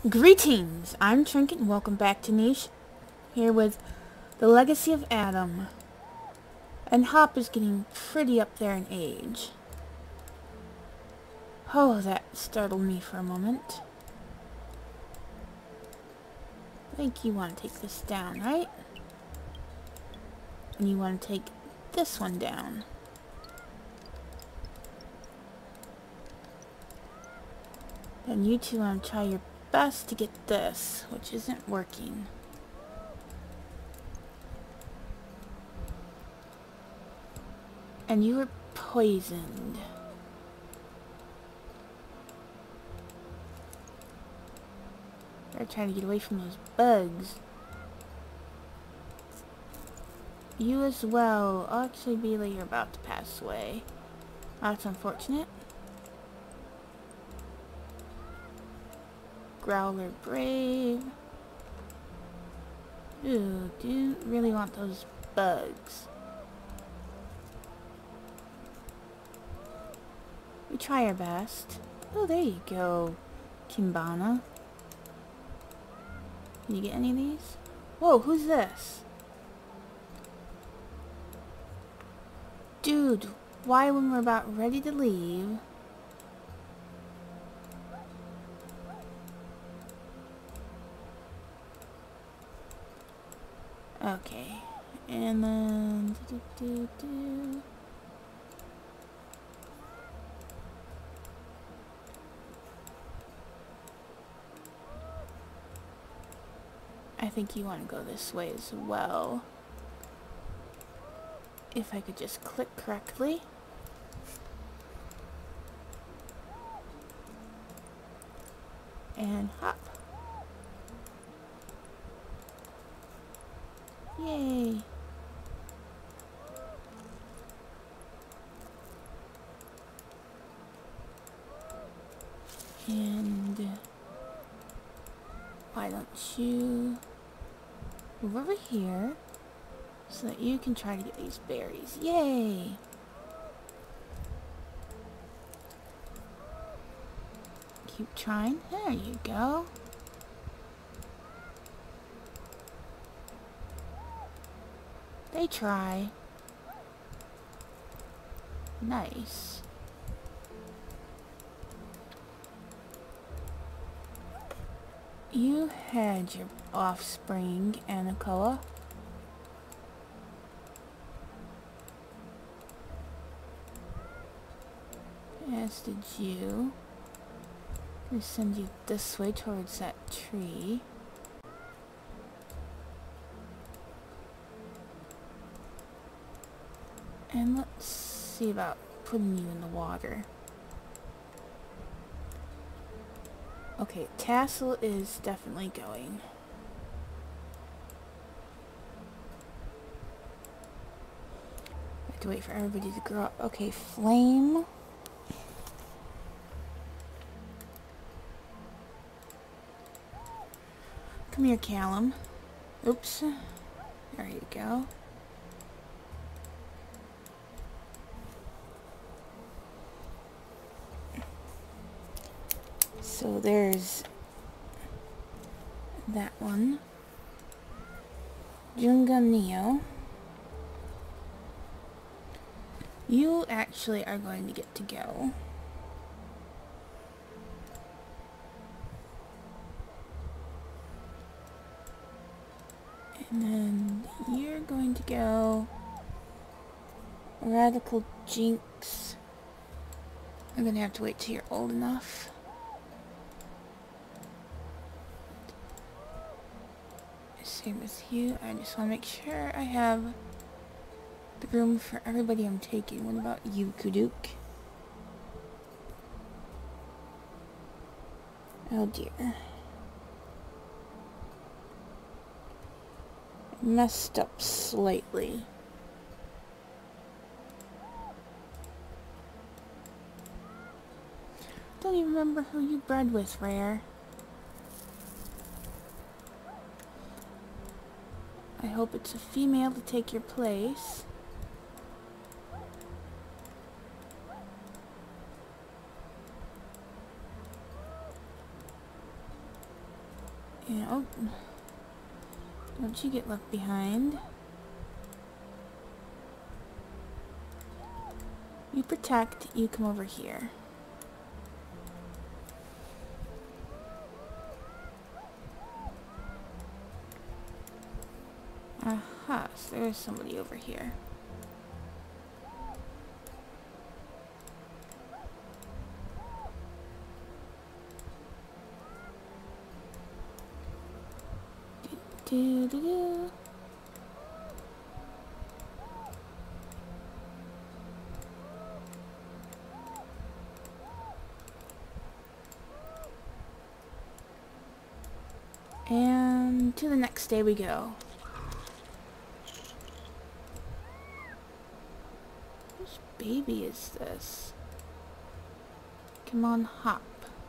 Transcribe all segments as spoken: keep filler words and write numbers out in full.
Greetings! I'm Trinket and welcome back to Niche, here with The Legacy of Adam. And Hop is getting pretty up there in age. Oh, that startled me for a moment. I think you want to take this down, right? And you want to take this one down. And you two want to try your best to get this, which isn't working. And you were poisoned. They're trying to get away from those bugs. You as well. Oh, actually, Bailey, you're about to pass away. That's unfortunate. Growler Brave. Ooh, do really want those bugs. We try our best. Oh, there you go, Kimbana. Can you get any of these? Whoa, who's this? Dude, why when we're about ready to leave? Okay, and then... Do, do, do, do. I think you want to go this way as well. If I could just click correctly. And hop. Yay. And why don't you move over here so that you can try to get these berries. Yay! Keep trying. There you go. They try. Nice. You had your offspring, Anakoa. As did you. I'm gonna send you this way towards that tree. And let's see about putting you in the water. Okay, Tassel is definitely going. I have to wait for everybody to grow up. Okay, Flame. Come here, Callum. Oops. There you go. So there's that one. Junga Neo. You actually are going to get to go. And then you're going to go Radical Jinx. I'm gonna have to wait till you're old enough. Same with you. I just want to make sure I have the room for everybody I'm taking. What about you, Kuduk? Oh dear. Messed up slightly. Don't even remember who you bred with, Rare. I hope it's a female to take your place. You know, don't you get left behind. You protect, you come over here. Aha, so there's somebody over here. Do, do, do, do. And to the next day we go. Which baby is this? Come on, hop.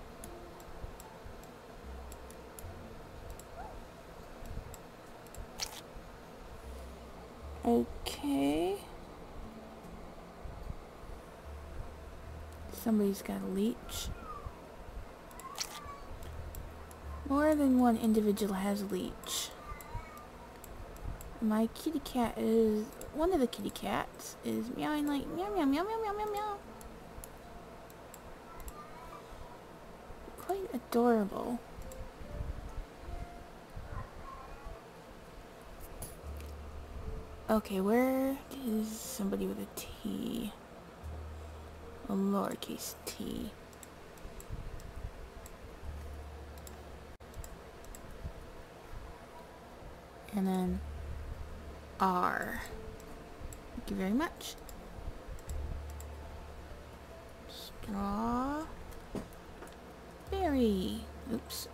Okay. Somebody's got a leech. More than one individual has a leech. My kitty cat is... One of the kitty cats is meowing like meow meow meow meow meow meow meow. Quite adorable. Okay, where is somebody with a T? A lowercase t. And then R. Thank you very much. Strawberry. Oops.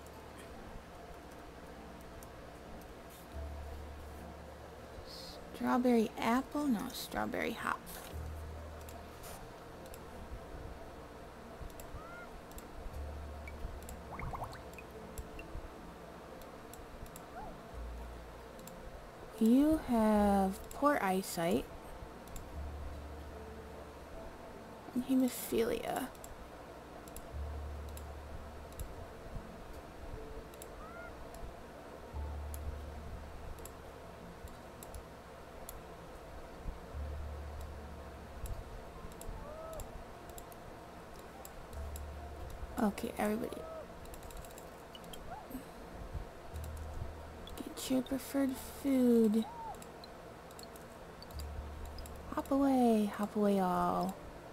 Strawberry apple? No, strawberry hop. You have poor eyesight and hemophilia. Okay, everybody. Get your preferred food. Hop away, hop away all.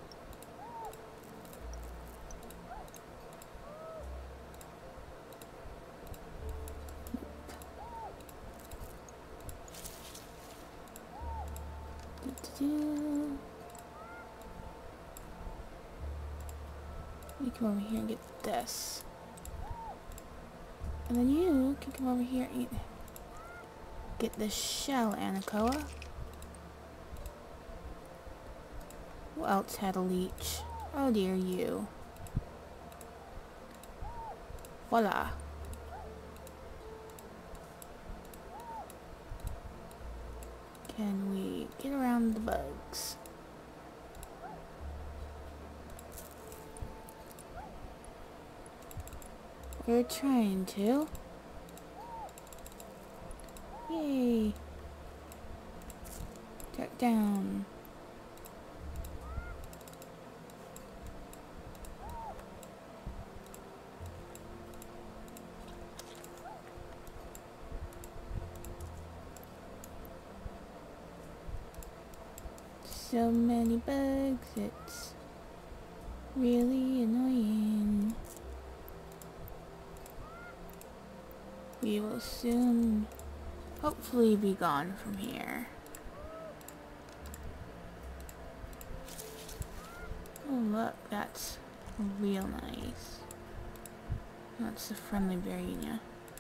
Do, do, do. You come over here and get this. And then you can come over here and get the shell, Anakoa. Who else had a leech? Oh dear, you. Voila. Can we get around the bugs? We're trying to. Yay. Track down. So many bugs, it's really annoying. We will soon, hopefully, be gone from here. Oh look, that's real nice. That's the friendly Barinia.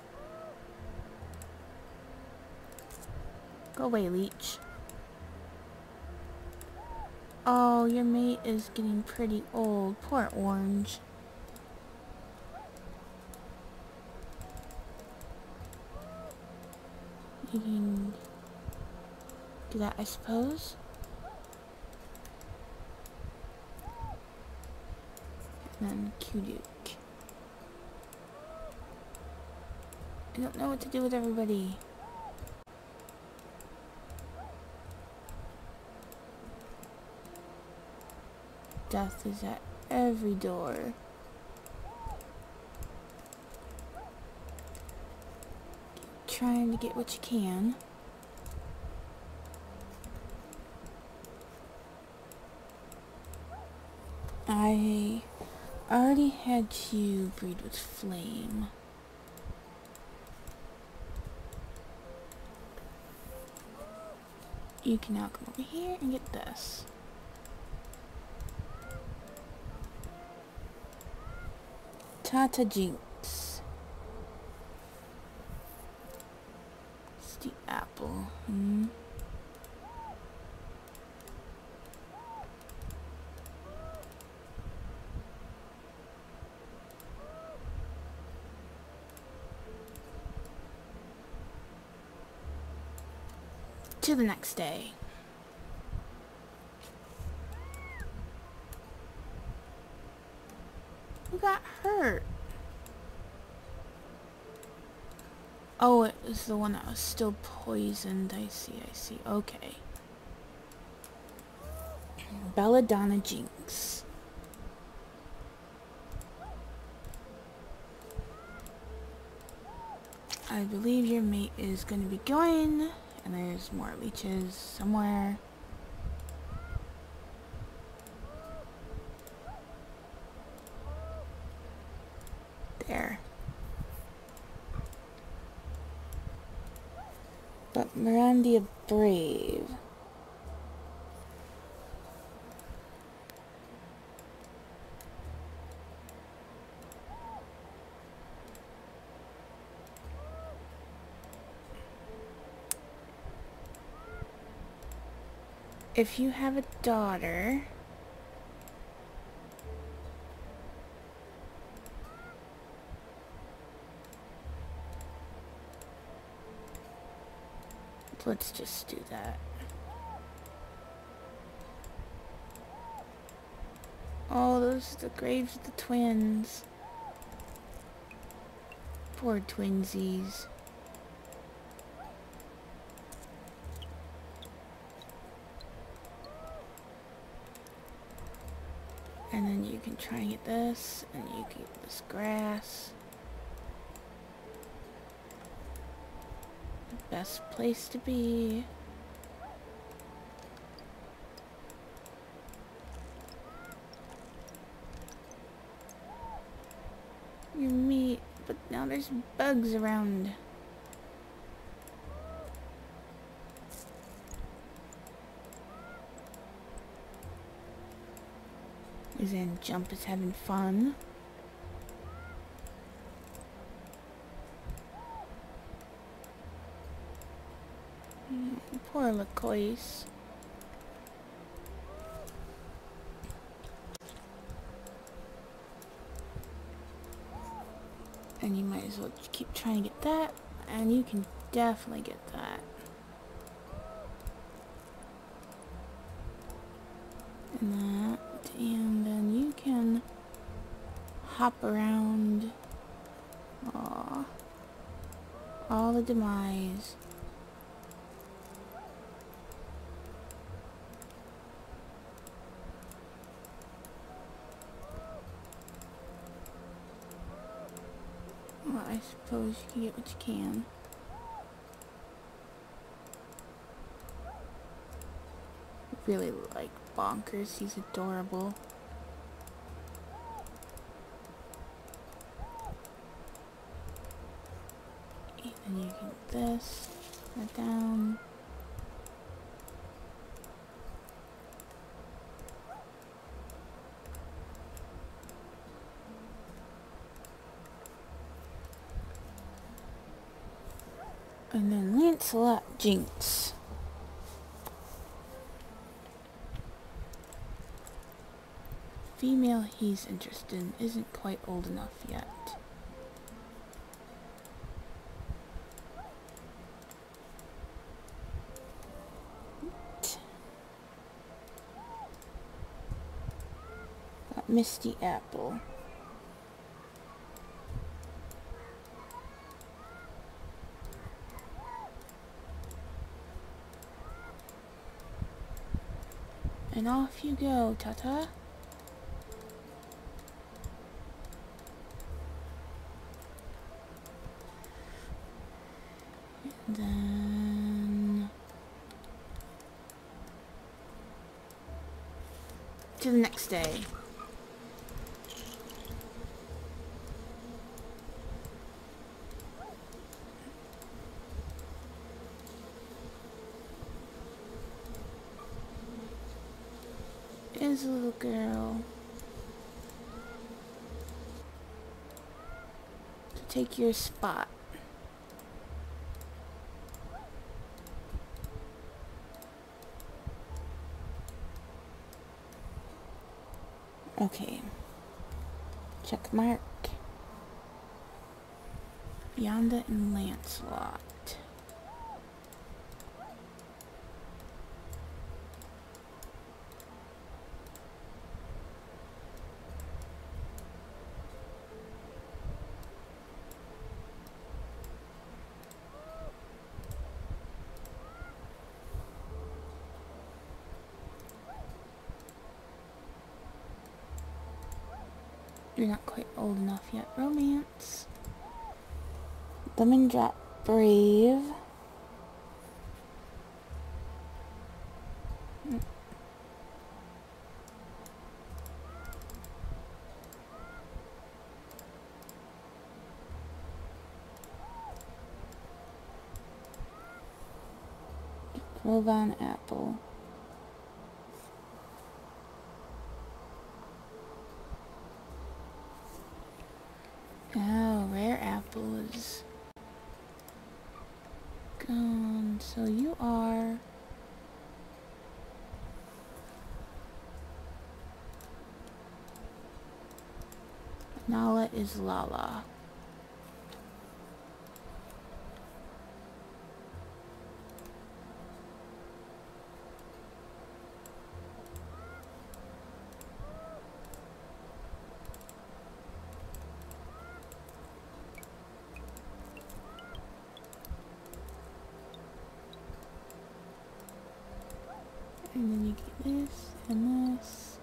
Go away, leech. Oh, your mate is getting pretty old. Poor Orange. You can do that, I suppose. And then Q-Duke. I don't know what to do with everybody. Death is at every door. Trying to get what you can. I already had to breed with Flame. You can now come over here and get this. Tata Jinx. It's the apple. Hmm. To the next day. Who got hurt? Oh, it was the one that was still poisoned. I see, I see. Okay. Belladonna Jinx. I believe your mate is going to be going, and there's more leeches somewhere. There. But Mirandia Brave. If you have a daughter, let's just do that. Oh, those are the graves of the twins. Poor twinsies. And then you can try and get this, and you can get this grass. The best place to be. Your meat, but now there's bugs around. And Jump is having fun. Mm, poor Lacoise. And you might as well keep trying to get that, and you can definitely get that. And that, and then you can hop around. Aww. All the demise. Well, I suppose you can get what you can. I really like Bonkers, he's adorable. And you can get this, that down. And then Lancelot Jinx. Female he's interested in isn't quite old enough yet. Got Misty Apple. And off you go, Tata. And then to the next day. Is a little girl to take your spot. Okay. Check mark. Yonda and Lancelot. You're not quite old enough yet. Romance. Lemon Drop Brave. Mm. Rovan Apple. Oh, rare apple is gone. So you are Nala is Lala. And then you get this and this.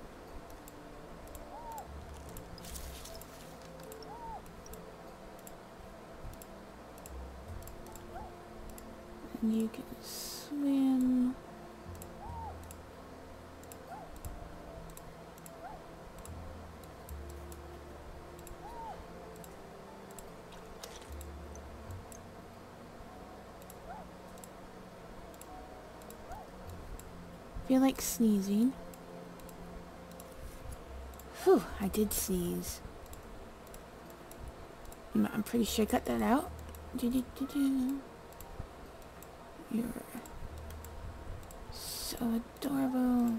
And you can swim. Feel like sneezing. Whew, I did sneeze. I'm pretty sure I cut that out. Do-do-do-do. You're so adorable.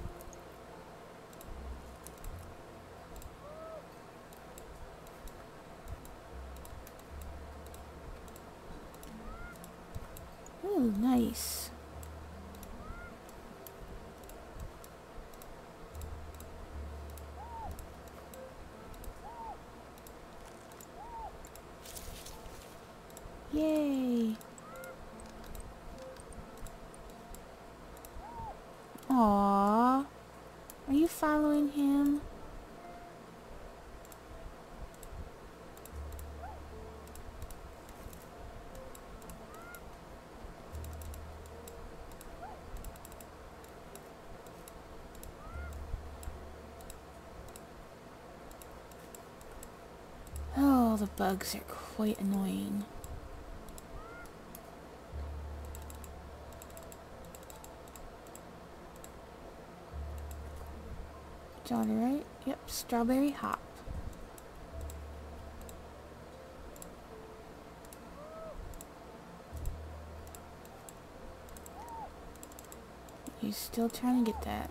Ooh, nice. Yay! Aww. Are you following him? Oh, the bugs are quite annoying. Jolly, right? Yep, strawberry hop. You still trying to get that?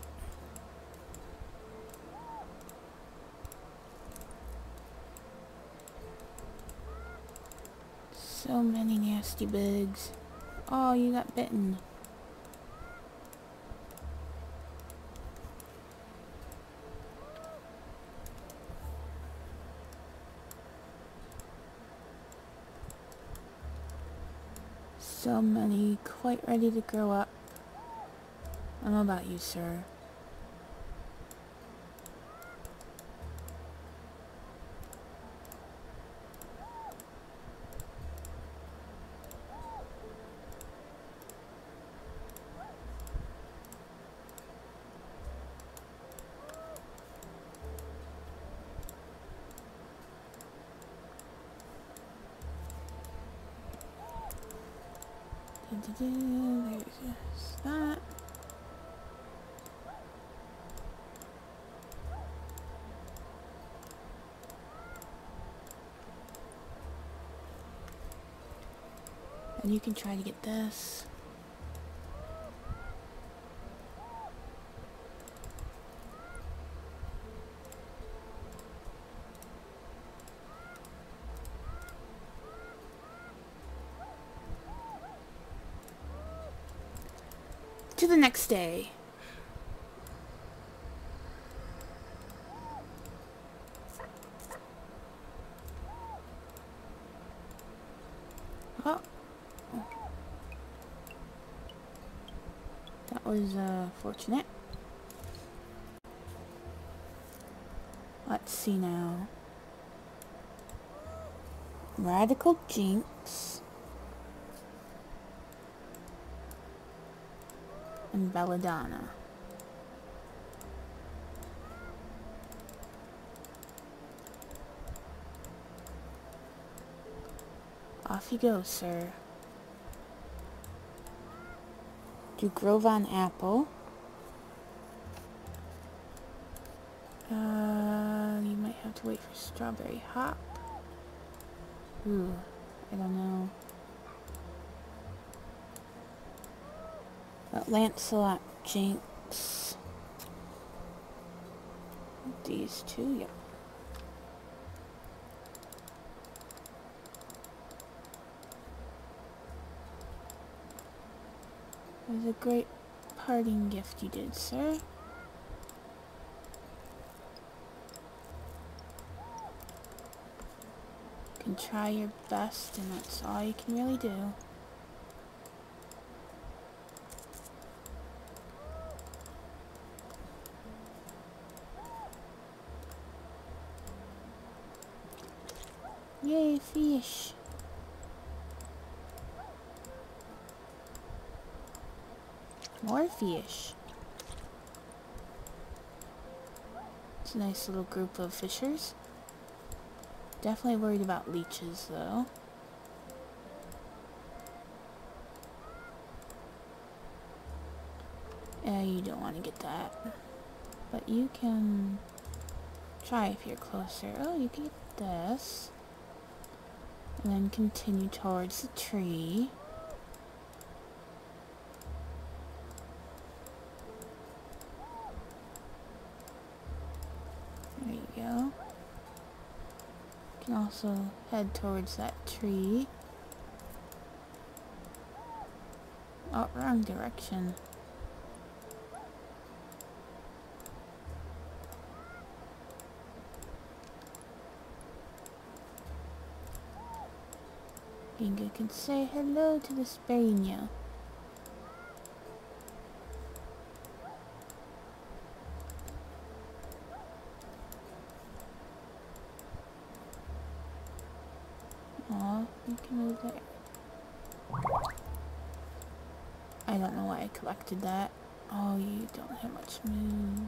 So many nasty bugs. Oh, you got bitten. So many, quite ready to grow up. I don't know about you, sir. There's that. And you can try to get this. To the next day. Oh. That was uh, fortunate. Let's see now. Radical Jinx. And Belladonna. Off you go, sir. Do Grovan Apple. Uh, you might have to wait for Strawberry Hop. Ooh, I don't know. But Lancelot Jinx. These two, yep. It was a great parting gift you did, sir. You can try your best, and that's all you can really do. Yay, fish! More fish. It's a nice little group of fishers. Definitely worried about leeches, though. Yeah, you don't want to get that. But you can try if you're closer. Oh, you can get this. And then continue towards the tree. There you go. You can also head towards that tree. Oh, wrong direction. Ginga can say hello to the Sparino. Aw, you can move there. I don't know why I collected that. Oh, you don't have much move.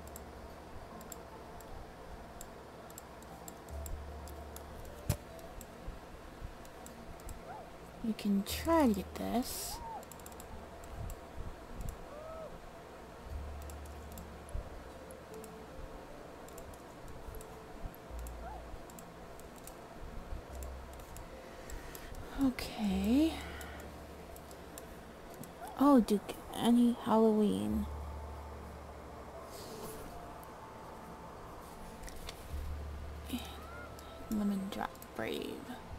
You can try to get this. Okay. Oh, Duke Annie Halloween. Lemon Drop Brave.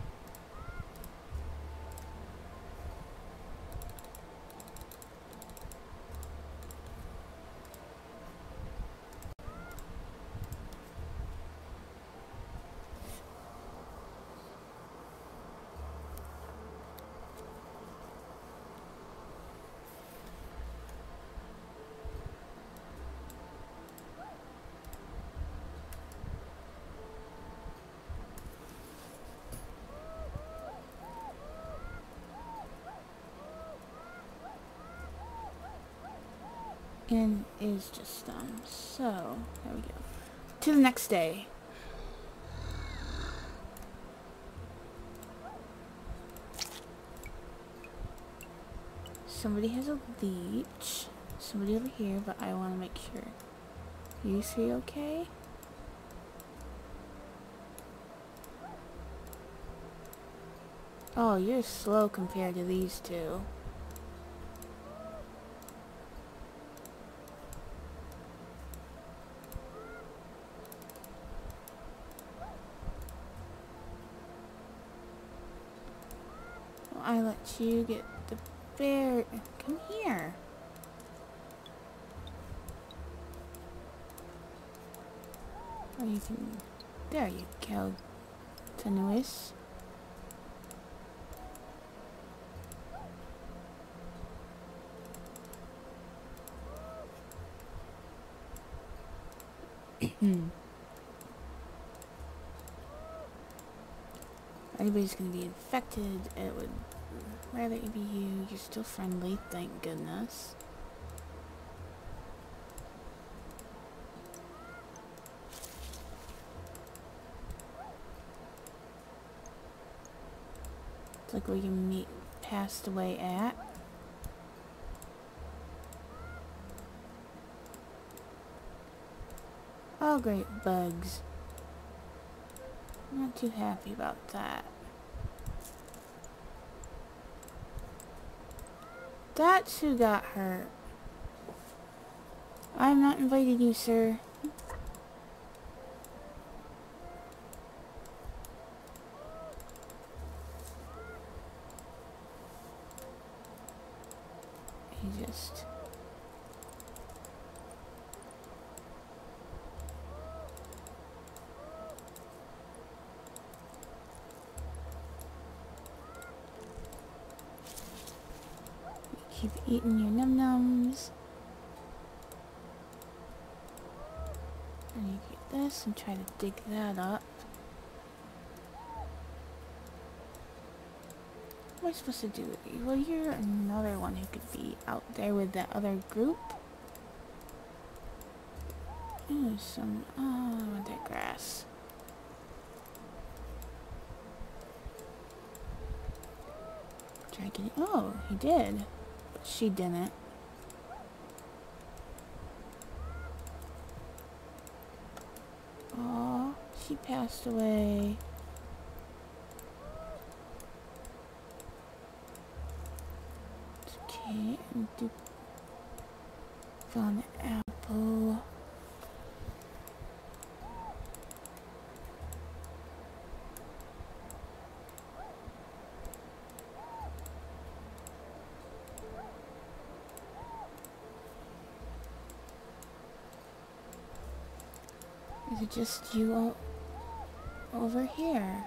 And is just done. So, there we go. To the next day. somebody has a leech. Somebody over here, but I want to make sure. You three okay? Oh, you're slow compared to these two. Well, I let you get the bear. Come here. Or you can... There you go, Tanuis. Anybody's gonna be infected, it would rather it be you. You're still friendly, thank goodness. It's like where you meet passed away at. Oh great, bugs. Not too happy about that. That's who got hurt. I'm not inviting you, sir. He just... Keep eating your num-nums. And you get this and try to dig that up. What am I supposed to do with you? Well, you're another one who could be out there with that other group. Ooh, some... Oh, I want that grass. Try getting... Oh, he did. She didn't. Aw, she passed away. It's okay, and do found an apple. Is it just you o over here?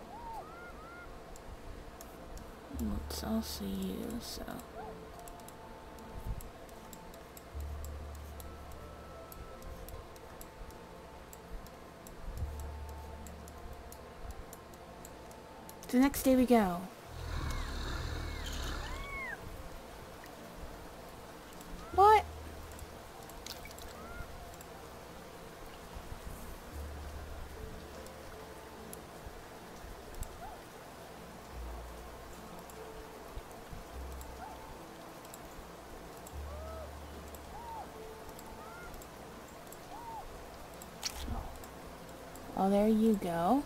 Well, it's also you, so... The next day we go. What? Oh, there you go.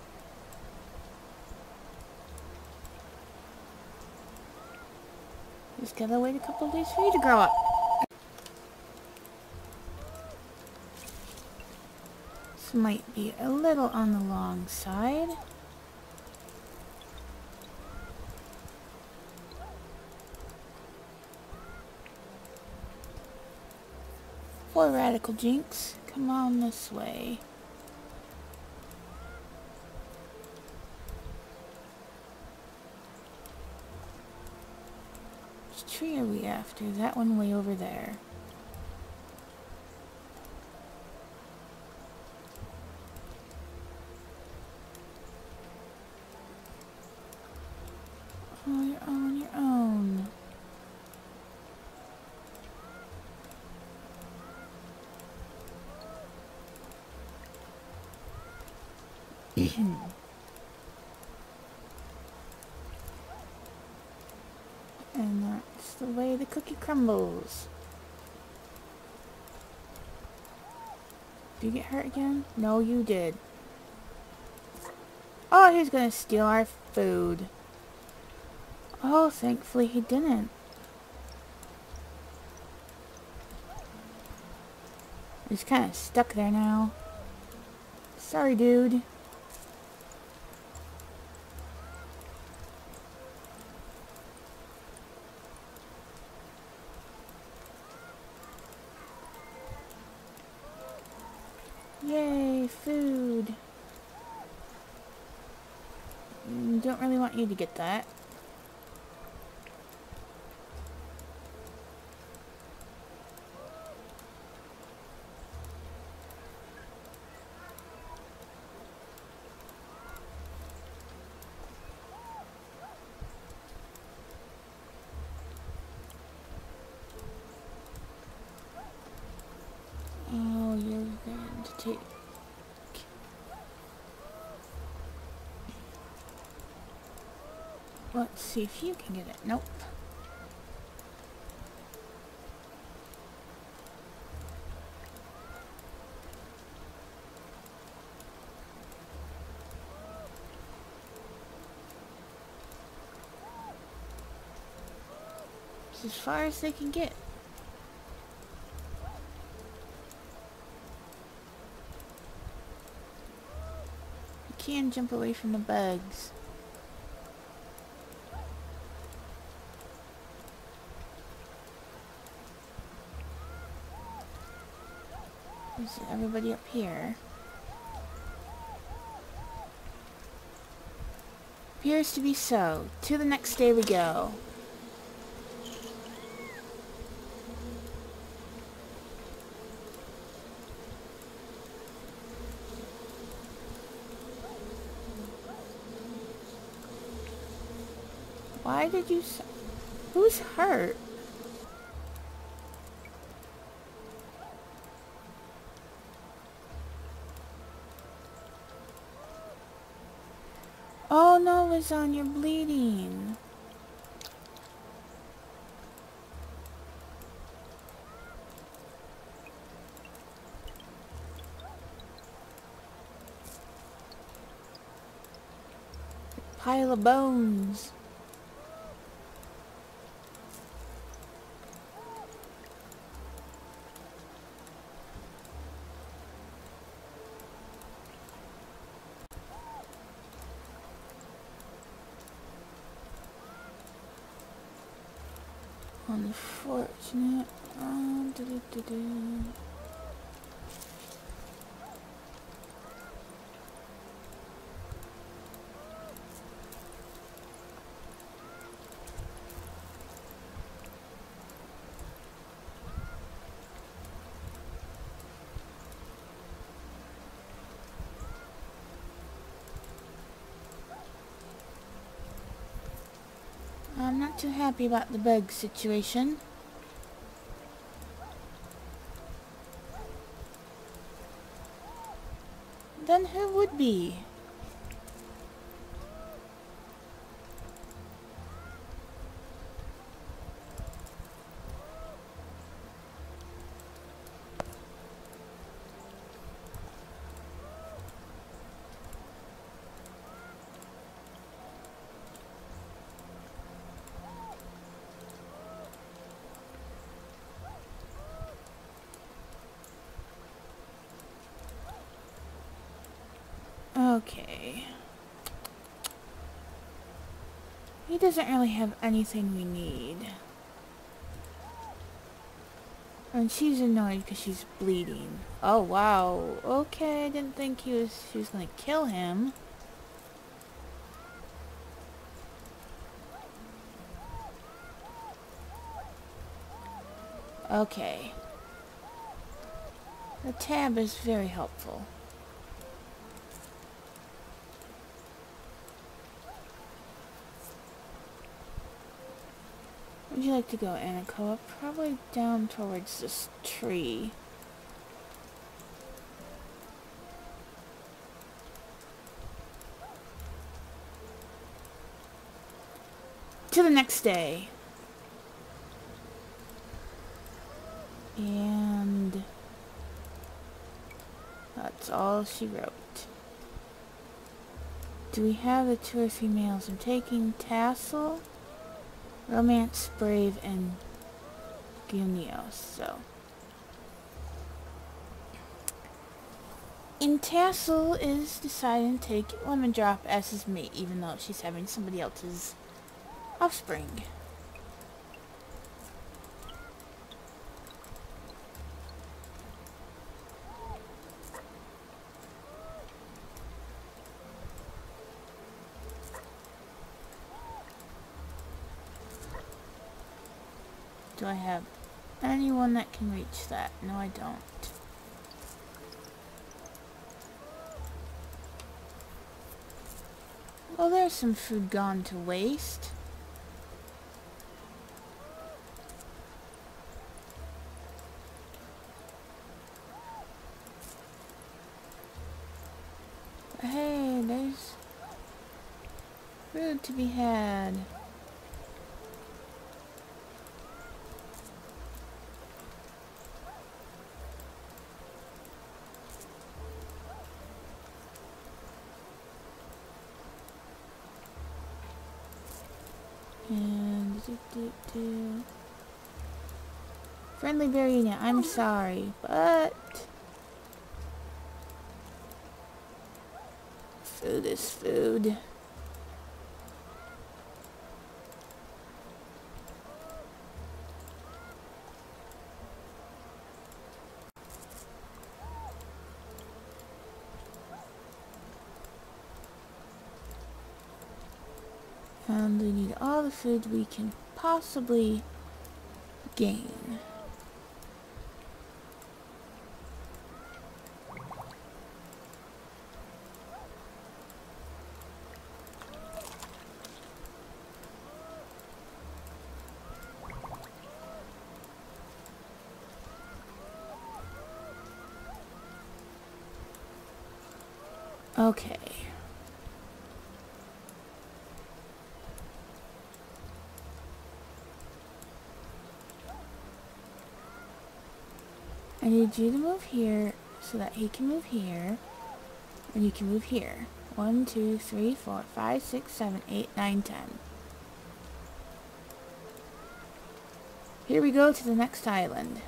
Just gotta wait a couple days for you to grow up. This might be a little on the long side. Poor Radical Jinx, come on this way. Which tree are we after? That one way over there. Oh, you're on your own. And that's the way the cookie crumbles. Did you get hurt again? No, you did. Oh, he's gonna steal our food. Oh, thankfully he didn't. He's kind of stuck there now. Sorry, dude. Yay, food. Mm, Don't really want you to get that. Oh, you're going to take... Let's see if you can get it. Nope. It's as far as they can get. You can jump away from the bugs. Is everybody up here? Appears to be so. To the next day we go. Why did you s- Who's hurt? Oh no, Lizanne, you're bleeding. Pile of bones. Unfortunate. Uh, doo -doo -doo -doo. I'm not too happy about the bug situation. Then who would be? Okay. He doesn't really have anything we need. And she's annoyed because she's bleeding. Oh wow. Okay, I didn't think he was she was gonna kill him. Okay. The tab is very helpful. Where'd you like to go, Anakoa? Probably down towards this tree. To the next day. And that's all she wrote. Do we have the two or three males? I'm taking Tassel, Romance, Brave, and Gunios. So, and Tassel is deciding to take Lemon Drop as his mate, even though she's having somebody else's offspring. Do I have anyone that can reach that? No, I don't. Well, there's some food gone to waste. But hey, there's food to be had. And do, do, do. Friendly Barina, I'm sorry, but food is food. And we need all the food we can possibly gain. Okay. I need you to move here so that he can move here, and you can move here. One, two, three, four, five, six, seven, eight, nine, ten. Here we go to the next island.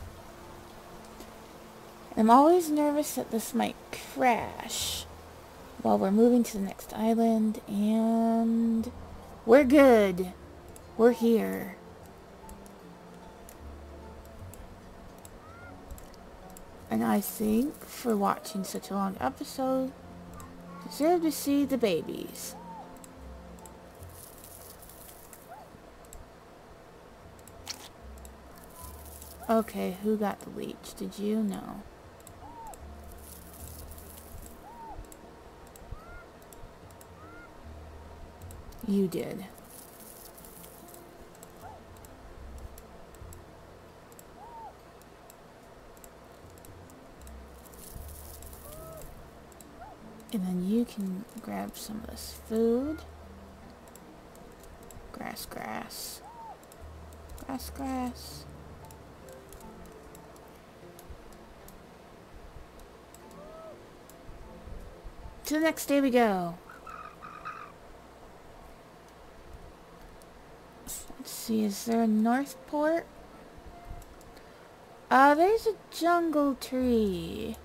I'm always nervous that this might crash while we're moving to the next island, and we're good. We're here. And I think, for watching such a long episode, deserve to see the babies. Okay, who got the leech? Did you know? You did. And then you can grab some of this food. Grass, grass. Grass, grass. To the next day we go. Let's see, is there a Northport? Uh, there's a jungle tree.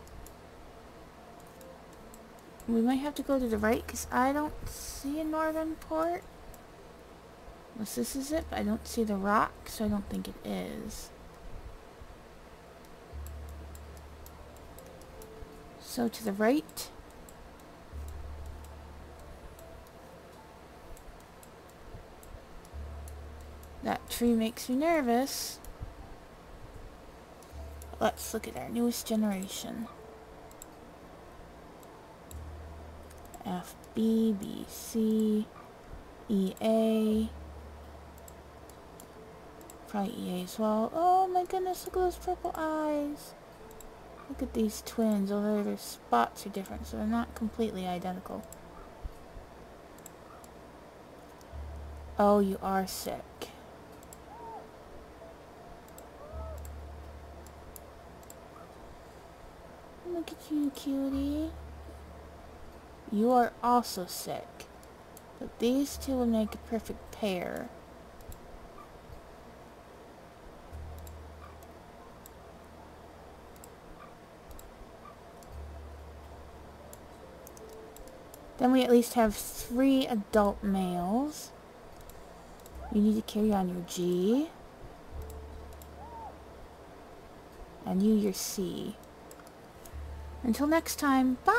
We might have to go to the right because I don't see a northern port. Unless this is it, but I don't see the rock, so I don't think it is. So to the right. That tree makes me nervous. Let's look at our newest generation. F, B, B, C, E, A. Probably E, A as well. Oh my goodness, look at those purple eyes. Look at these twins, although their spots are different, so they're not completely identical. Oh, you are sick. Look at you, cutie. You are also sick. But these two will make a perfect pair. Then we at least have three adult males. You need to carry on your G. And you your C. Until next time, bye!